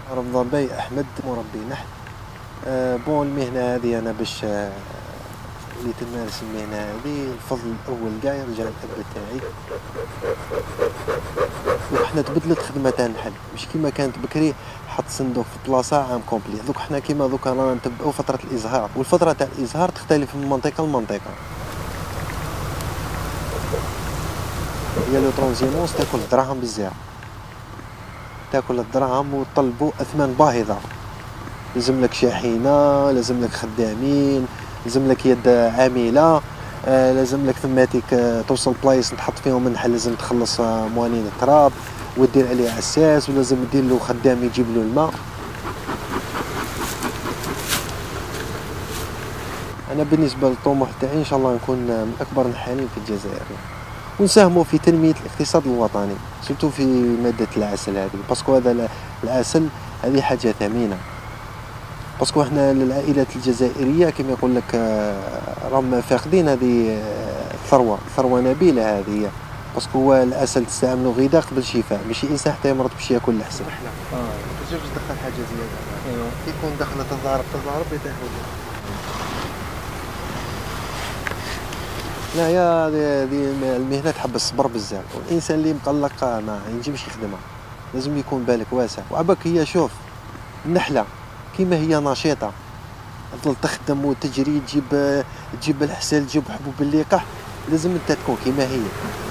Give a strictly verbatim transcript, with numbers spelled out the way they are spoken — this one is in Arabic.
رمضان باي أحمد، مربي نحل. أه بون المهنة هذه أنا باش أه وليت نمارس المهنة هذه الفضل الأول كاع يرجع للأب تاعي. دوك حنا تبدلت خدمة تاع النحل، مش كيما كانت بكري حط صندوق في بلاصة عام كومبلي. دوك حنا كيما دوكا رانا نتبعو فترة الإزهار، والفترة تاع الإزهار تختلف من منطقة لمنطقة. هي لو ترونزيمونس تاكل الدراهم بزاف، تاكل الدراهم وطلبوا أثمان باهظة. لازم لك شاحنة، لازم لك خدامين، لازم لك يد عاملة، آه لازم لك ثماتيك آه توصل بلايص تحط فيهم النحل، لازم تخلص آه موانين التراب ودير عليه عساس، ولازم دير له خدام يجيب له الماء. انا بالنسبه للطموح تاعي ان شاء الله نكون من اكبر النحالين في الجزائر، ونساهموا في تنميه الاقتصاد الوطني، سورتو في ماده العسل هذه، باسكو هذا العسل هذه حاجه ثمينه. باسكو حنا العائلات الجزائريه كما يقول لك راهم فاقدين هذه الثروه، ثروه نبيله هذه. باسكو هو العسل تستعملوا غذاء قبل شفاء، ماشي انسان حتى يمرض باش ياكل العسل. اه تجوز تدخل حاجه زياده. ايوا كي يكون دخلت الضارب الضارب يتاهل. لا يا هذه المهنه تحب الصبر بزاف، والانسان اللي مقلق ما ينجمش يخدمها، لازم يكون بالك واسع. وعباك هي شوف النحله كيما هي نشيطه، تظل تخدم وتجري، تجيب تجيب الحسل، تجيب حبوب اللقاح، لازم انت تكون كيما هي.